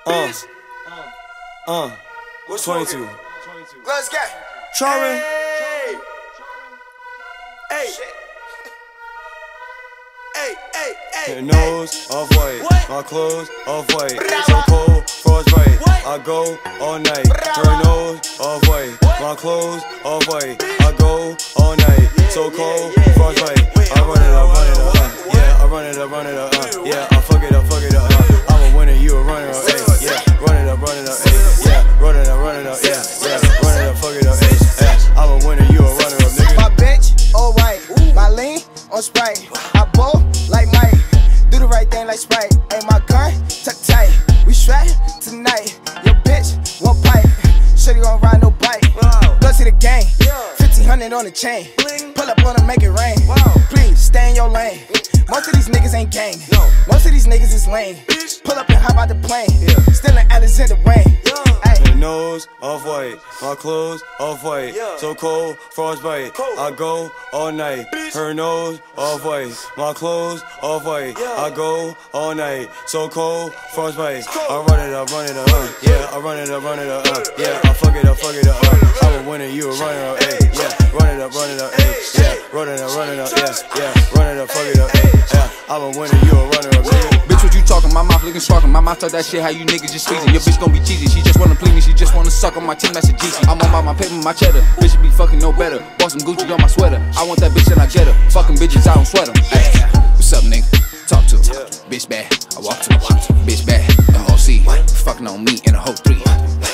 Bitch. 22. Let's get. Charmin'. Hey. Her nose off-white, my clothes off-white. So cold, frostbite, I go all night. Her nose off-white, my clothes off-white. I go all night. So cold, frostbite, I run it up, yeah, I run it up, yeah, I fuck it up, I'm a winner, you a runner up, yeah, run it up, yeah, run it up, yeah, run it up, fuck it up, yeah, I'm a winner, you a runner up, nigga. My bitch, all white, my lean on Sprite. I bowl like Mike, do the right thing like Sprite. Ain't my gun, tuck tight. We strapped tonight. Your bitch won't pipe. Shorty gon' ride no bike. Go to the game, 1500 on the chain. Pull up on her, make it rain. Please stay in your lane. Most of these niggas ain't gang. Most of these niggas is lame. Pull up and hop out the plane. Still in Alexander Wayne. Her nose off-white, my clothes off-white. So cold, frostbite, I go all night. Her nose off-white, my clothes off-white. I go all night. So cold, frostbite, I run it up, yeah, I run it up, yeah, I fuck it up, I'm a winner, you a runner up, yeah, run it up, yeah, run it up, yeah, run it up, fuck it up, yeah, I'm a winner, you a runner up, nigga. Bitch, what you talking? My mouth looking sparking. My mouth talk that shit, how you niggas just squeezing. Your bitch gon' be cheesy. She just wanna please me. She just wanna suck on my team, that's a GC. I'm on my paper, my cheddar. Bitch be fucking no better. Bought some Gucci on my sweater. I want that bitch and I get her. Fucking bitches, I don't sweat them. Ay, what's up, nigga? Talk to her. Bitch bad, I walk to her. Bitch bad, MOC. Fucking on me in a whole 3.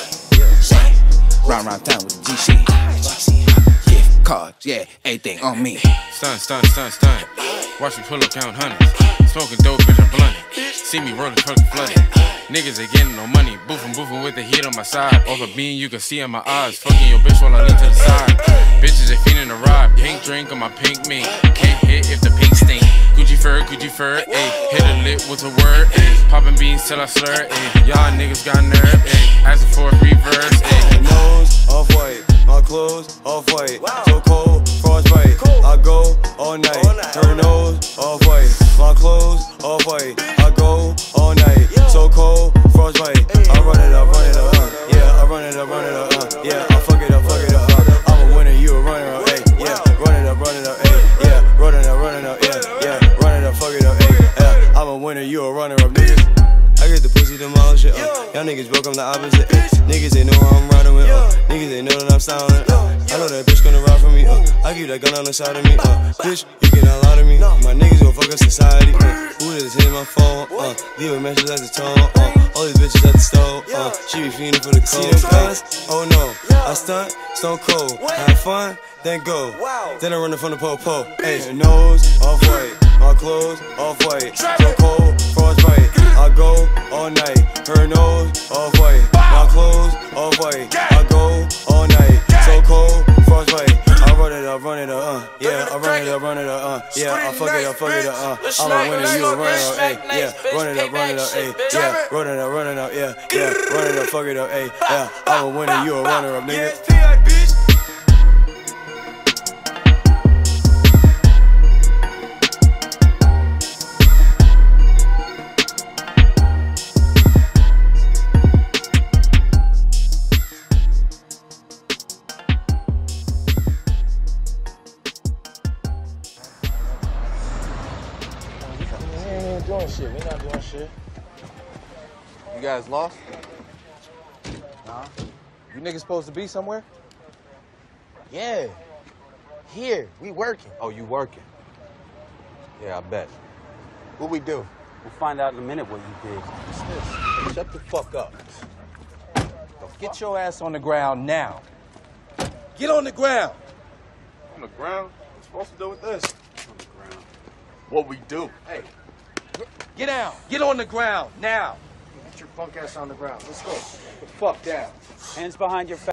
Round town with the GC. Yeah, cards, yeah, everything on me. Stun. Watch me pull up, count hundreds. Smoking dope, bitch, I'm blunted. See me rolling, fucking flooded. Niggas ain't getting no money. Boofing with the heat on my side. Over being, you can see in my eyes. Fucking your bitch while I lean to the side. Bitches, they feeding the ride. Pink drink on my pink mink. Can't hit if the pink stink. Gucci fur, ayy. Hit a lip with a word, ayy. Popping beans till I slur, ayy. Y'all niggas got nerve, ayy. Asking for a reverse, ayy. Her nose off-white, my clothes off-white. So cold, frostbite, I go all night. Her nose off-white, my clothes off-white. I go all night. So cold, frostbite, I run it up, yeah, I run it up, yeah, I fuck it up, I'm a winner, you a runner up, yeah, run it up, yeah, run it up, yeah, run it up, fuck it up, yeah, I'm a winner, you a runner up, niggas. I get the pussy demolish it, y'all niggas broke, I'm the opposite, niggas they know how I'm riding with, niggas they know that I'm styling, I know that bitch gonna ride for me, I keep that gun on the side of me, bitch, you cannot lie to me, my niggas gon' fuck up society, who just hit my phone, leave a message at the tone, all these bitches at the stove, she be fiending for the cold, oh no, I stunt, stone cold, have fun, then go, then I run it from the po-po, her nose off-white, my clothes off-white, so cold, frostbite, I go all night, her nose off-white, my clothes off-white, I go all night, so cold, frostbite, I run it up, yeah, I run it up, yeah, I fuck it up, I'm a winner, you a runner up, yeah, run it up, yeah, run it up, yeah, run it up, fuck it up, yeah, I'm a winner, you a runner up, nigga. We not doing shit. You guys lost? Nah. You niggas supposed to be somewhere? Yeah. Here, we working. Oh, you working? Yeah, I bet. What we do? We'll find out in a minute what you did. What's this? Shut the fuck up. Get your ass on the ground now. Get on the ground! On the ground? What's supposed to do with this? On the ground. What we do? Hey. Get down. Get on the ground now. Get your punk ass on the ground. Let's go. Get the fuck down. Hands behind your face.